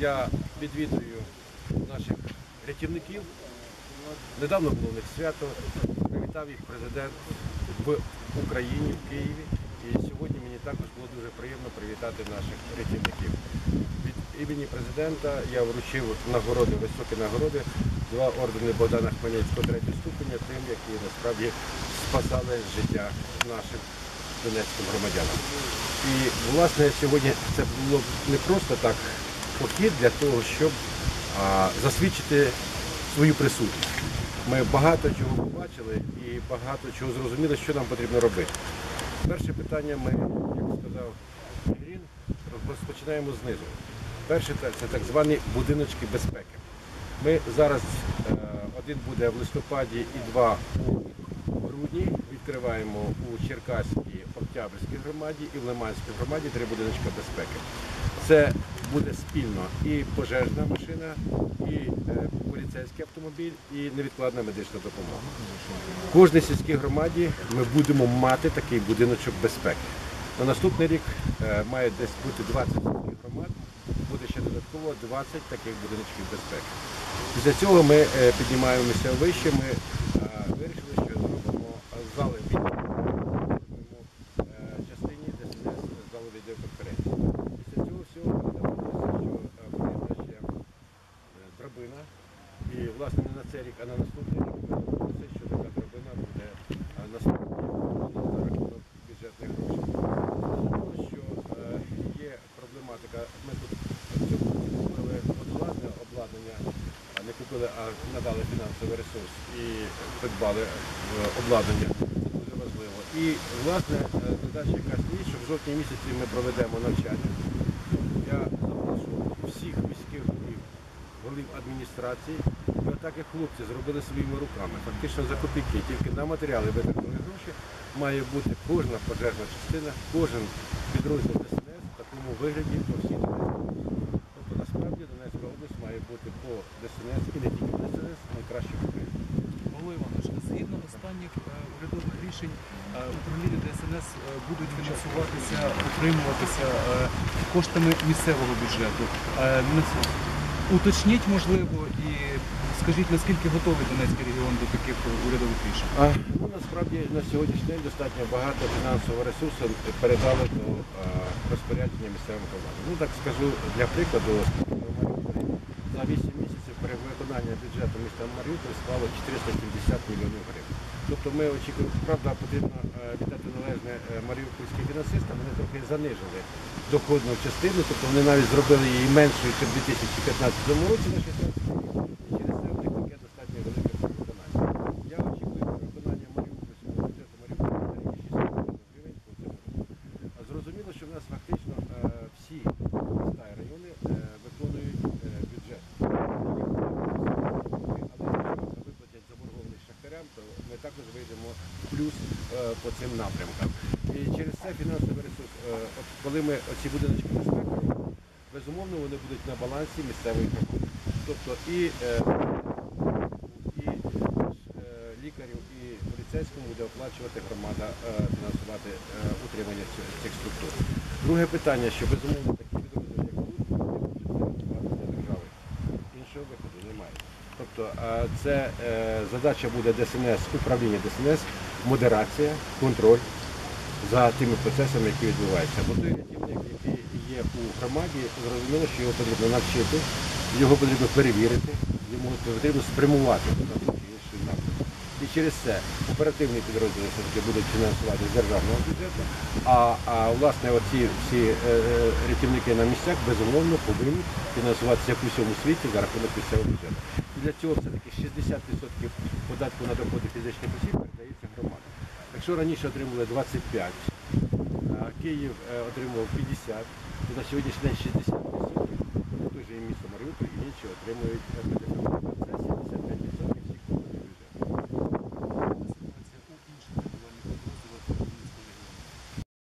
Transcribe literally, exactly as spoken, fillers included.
я відвідую наших рятівників. Недавно було у них свято, привітав їх президент в Україні, в Києві. І сьогодні мені також було дуже приємно привітати наших рятівників. Від імені президента я вручив нагороди, високі нагороди, два ордени Богдана Хмельницького третього ступеня, тим, які насправді спасали життя нашим донецьким громадянам. І, власне, сьогодні це було не просто так похід для того, щоб а, засвідчити свою присутність. Ми багато чого побачили і багато чого зрозуміли, що нам потрібно робити. Перше питання ми, як сказав Ірин, розпочинаємо знизу. Перше – це так звані будиночки безпеки. Ми зараз, один буде в листопаді і два у грудні, відкриваємо у Черкаській, Октябрьській громаді і в Лиманській громаді три будиночки безпеки. Це буде спільно і пожежна машина, і поліцейський автомобіль, і невідкладна медична допомога. В кожній сільській громаді ми будемо мати такий будиночок безпеки. На наступний рік має десь бути двадцять сільських громад, буде ще додатково двадцять таких будиночків безпеки. Після цього ми піднімаємося вище, ми вирішили, що зробимо зали відеоконференції, частині ДСНС залу відеоконференції. Після цього всього доводиться, що потрібна ще драбина. І, власне, не на цей рік, а на наступний рік ми домовилися, що така драбина буде наступна за рахунок бюджетних грошей. Тому що є проблематика, ми тут в цьому році купили водолазне обладнання, не купили, а надали фінансовий ресурс і придбали обладнання. Це дуже важливо. І, власне, задача яка стоїть, що в жовтні місяці ми проведемо навчання. Я запрошу всіх міських голів, голів адміністрації, і отак як хлопці зробили своїми руками. Фактично за копійки, тільки на матеріали витратили гроші, має бути кожна пожежна частина, кожен підрозділ ДСНС в такому вигляді по всій Донецькій області. Тобто насправді Донецька область має бути по ДСНС і не тільки по ДСНС, найкраще в Україні. Павло Іванович, згідно останніх урядових рішень, управління ДСНС будуть фінансуватися, утримуватися коштами місцевого бюджету. Уточніть, можливо, і скажіть, наскільки готовий Донецький регіон до таких урядових рішень? А, ну, насправді на сьогоднішній день достатньо багато фінансового ресурсу передали до а, розпорядження місцевим громадам. Ну так скажу, для прикладу, за вісім місяців перевиконання бюджету міста Маріуполь склало чотириста сімдесят мільйонів гривень. Тобто ми очікуємо, правда, потрібно віддати належне маріупольським фінансистам, вони трохи занижили доходну частину, тобто вони навіть зробили її меншою, ніж у дві тисячі п'ятнадцятому році на шістнадцятий рік, і через це у них таке достатньо велике перевиконання. Я очікую перевиконання маріупольського бюджету Маріуполя на рівні шістсот мільйонів гривень по цьому року. Зрозуміло, що в нас фактично всі міста і райони виконують бюджет. Виплатять заборгованість шахтарям, то ми також вийдемо в плюс по цим напрямкам. І через це фінансовий ресурс, коли ми оці будиночки безпеки робимо, безумовно, вони будуть на балансі місцевої громади. Тобто і, і лікарю, і поліцейському буде оплачувати громада, фінансувати утримання цих структур. Друге питання, що безумовно такі підрозділи, як тут, будуть фінансувати для держави. Іншого виходу немає. Тобто це задача буде ДСНС, управління ДСНС, модерація, контроль за тими процесами, які відбуваються. Бо той рятівник, який є у громаді, зрозуміло, що його потрібно навчити, його потрібно перевірити, йому потрібно спрямувати на інший напрямок. І через це оперативні підрозділи все-таки будуть фінансувати з державного бюджету, а, а власне оці всі е, рятівники на місцях безумовно повинні фінансуватися як у всьому світі за рахунок місцевого бюджету. І для цього все-таки шістдесят відсотків податку на доходи фізичних осіб передається громадам. Якщо раніше отримували двадцять п'ять, а Київ отримував п'ятдесят, то на сьогоднішній день шістдесят.